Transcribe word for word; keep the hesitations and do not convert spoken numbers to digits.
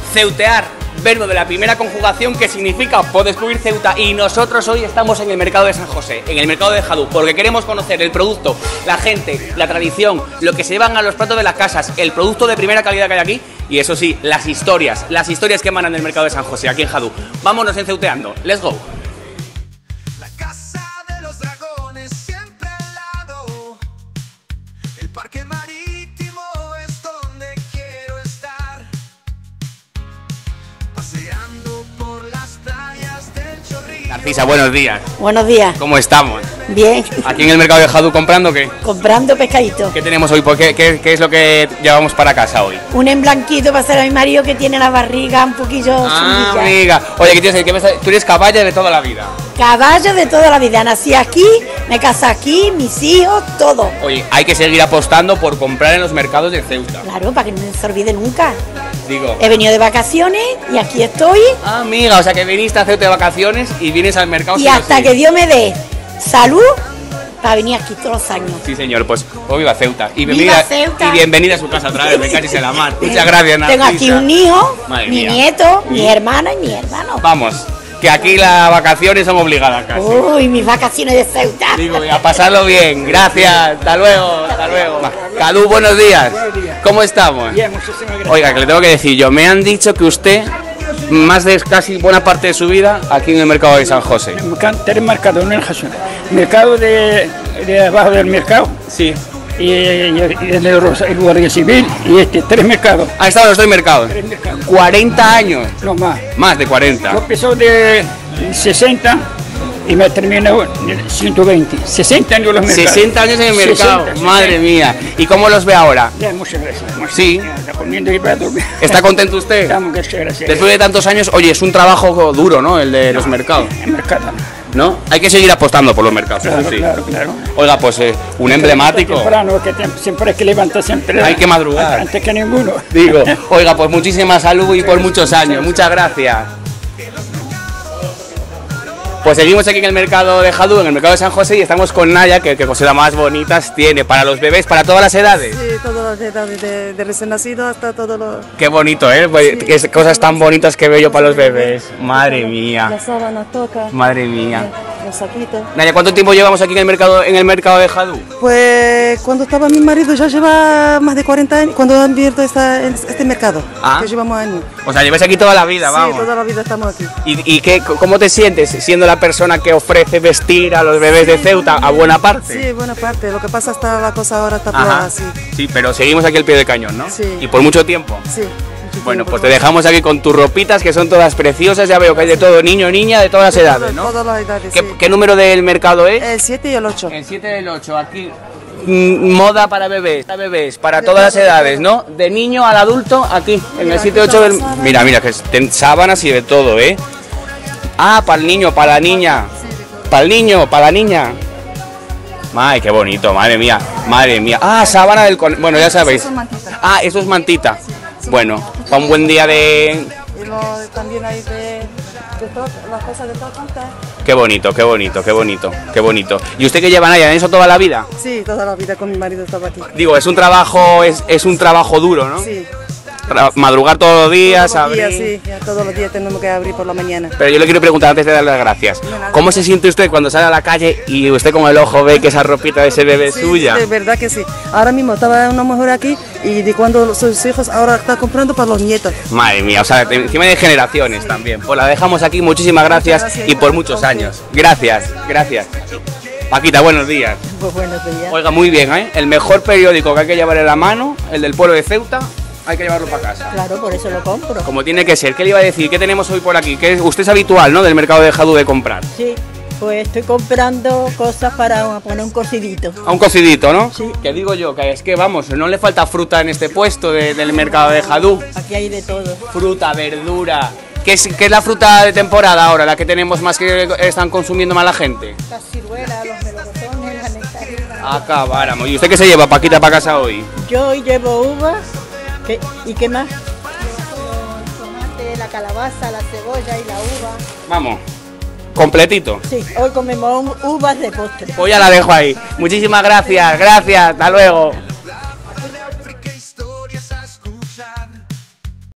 Ceutear, verbo de la primera conjugación que significa por descubrir Ceuta, y nosotros hoy estamos en el mercado de San José, en el mercado de Jadú, porque queremos conocer el producto, la gente, la tradición, lo que se llevan a los platos de las casas, el producto de primera calidad que hay aquí, y eso sí, las historias, las historias que emanan del mercado de San José, aquí en Jadú. Vámonos en Ceuteando, let's go. La casa de los dragones siempre al lado, el parque marítimo es donde quiero estar, paseando por las playas del Chorrillo. Narcisa, buenos días. Buenos días. ¿Cómo estamos? Bien. Aquí en el mercado de Jadú, ¿comprando qué? Comprando pescadito. ¿Qué tenemos hoy? ¿Qué, qué, ¿Qué es lo que llevamos para casa hoy? Un emblanquito para hacer a mi marido que tiene la barriga un poquillo Ah, sumilla. amiga. Oye, ¿qué tienes? ¿Qué ves? Tú eres caballa de toda la vida. Caballo de toda la vida. Nací aquí, me casé aquí, mis hijos, todo. Oye, hay que seguir apostando por comprar en los mercados de Ceuta. Claro, para que no se olvide nunca. Digo. He venido de vacaciones y aquí estoy. Ah, amiga, o sea que viniste a Ceuta de vacaciones y vienes al mercado. Y sí o hasta sí. que Dios me dé salud para venir aquí todos los años. Sí, señor, pues oh, viva Ceuta. Y ¡Viva bienvenida, Ceuta! y bienvenida a su casa otra vez, me cachis en la mar. Muchas gracias, Narcisa. Tengo aquí un hijo, Madre mi mía. nieto, Y- mi hermana y mi hermano. Vamos, que aquí las vacaciones son obligadas casi. Uy, mis vacaciones de Ceuta. Digo, a pasarlo bien, gracias, hasta luego, hasta luego. Jadú, buenos días. ¿Cómo estamos? Bien, muchísimas gracias. Oiga, que le tengo que decir yo, me han dicho que usted, más de casi buena parte de su vida, aquí en el mercado de San José. Tres mercados, no en Jesús. Mercado de, de abajo del mercado Sí. y, y, y el, de Rosa- el Guardia Civil y este, tres mercados. Ha estado en los dos mercados. Tres mercados. cuarenta años. No más. Más de cuarenta. Yo empecé de sesenta y me termino en ciento veinte. sesenta años en los mercados. sesenta años en el mercado, sesenta, madre sesenta. mía. ¿Y cómo los ve ahora? Ya, muchas gracias. Muchas Sí. gracias. Está comiendo y para dormir. ¿Está contento usted? Estamos, muchas gracias. Después de tantos años, oye, es un trabajo duro, ¿no? El de los mercados, En mercado. ¿no? Hay que seguir apostando por los mercados, eso Claro, sí. claro, claro. Oiga, pues eh, un emblemático. Temprano, que tem- siempre hay que levantar siempre. Hay que madrugar. Antes que ninguno. Digo, oiga, pues muchísima salud y por muchos años. Muchas gracias. Pues seguimos aquí en el mercado de Jadú, en el mercado de San José, y estamos con Naya, que, que cosas más bonitas tiene para los bebés, para todas las edades. Sí, todas las edades, de, de recién nacido hasta todo lo... Qué bonito, ¿eh? Pues, qué cosas tan bonitas que veo yo para los bebés. Madre mía, La sábana toca, madre mía. los saquitos. Naya, ¿cuánto tiempo llevamos aquí en el mercado, en el mercado de Jadú? Pues cuando estaba mi marido ya lleva más de cuarenta años, cuando han abierto esta, este mercado, Ah. que llevamos años. O sea, lleváis aquí toda la vida, Sí, vamos. toda la vida estamos aquí. ¿Y, y qué, cómo te sientes siendo la persona que ofrece vestir a los bebés de Ceuta a buena parte? Sí, buena parte. Lo que pasa está la cosa ahora está Ajá. peor así. Sí, pero seguimos aquí al pie del cañón, ¿no? Sí. Y por mucho tiempo. Sí. mucho Bueno, tiempo. pues te dejamos aquí con tus ropitas que son todas preciosas. Ya veo que hay de todo, niño, niña, de todas las edades, ¿no? Todas las edades, ¿Qué, sí. qué número del mercado es? El siete y el ocho. El siete del ocho, aquí. mm, Moda para bebés, para bebés, para todas las edades, ¿no? De niño al adulto, aquí, en el siete ocho del... Mira, mira, que ten sábanas y de todo, ¿eh? Ah, para el niño, para la niña. Para el niño, para la niña. Ay, qué bonito, madre mía, madre mía. Ah, sábana del... con- Bueno, ya sabéis. Eso es mantita. Ah, eso es mantita. Bueno, para un buen día de... Y lo, también hay de, de todo, las cosas de todo contar. Qué bonito, qué bonito, qué bonito, qué bonito. ¿Y usted qué lleva, Naya, en eso toda la vida? Sí, toda la vida con mi marido estaba aquí. Digo, es un trabajo, es, es un trabajo duro, ¿no? Sí. Tra- Madrugar todos los días, Todos los días, abrir. sí, ya todos los días tenemos que abrir por la mañana. Pero yo le quiero preguntar antes de darle las gracias. nada. ¿Cómo se siente usted cuando sale a la calle y usted con el ojo ve que esa ropita de ese bebé es Sí, suya? de verdad que sí. Ahora mismo estaba una mujer aquí y de cuando sus hijos ahora está comprando para los nietos. Madre mía, o sea, de- encima de generaciones también. Pues la dejamos aquí, muchísimas gracias, gracias, y por muchos a usted. años. Gracias, gracias. Paquita, buenos días. Pues buenos días. Oiga, muy bien, ¿eh? El mejor periódico que hay que llevar en la mano, el del pueblo de Ceuta, hay que llevarlo para casa. Claro, por eso lo compro. Como tiene que ser. ¿Qué le iba a decir? ¿Qué tenemos hoy por aquí? Que usted es habitual, ¿no? Del mercado de Jadú de comprar. Sí, pues estoy comprando cosas para poner un cocidito. A un cocidito, ¿no? Sí. Que digo yo, que es que vamos, no le falta fruta en este puesto de- del mercado de Jadú. Aquí hay de todo. Fruta, verdura. ¿Qué es, qué es la fruta de temporada ahora, la que tenemos más que están consumiendo más la gente? Las ciruelas, los melocotones, las nectarinas. Acabáramos. ¿Y usted qué se lleva, Paquita, para casa hoy? Yo hoy llevo uvas. ¿Qué- ¿Y qué más? El tomate, la calabaza, la cebolla y la uva. Vamos, completito. Sí, hoy comemos uvas de postre. Pues ya la dejo ahí. Muchísimas gracias, gracias, hasta luego.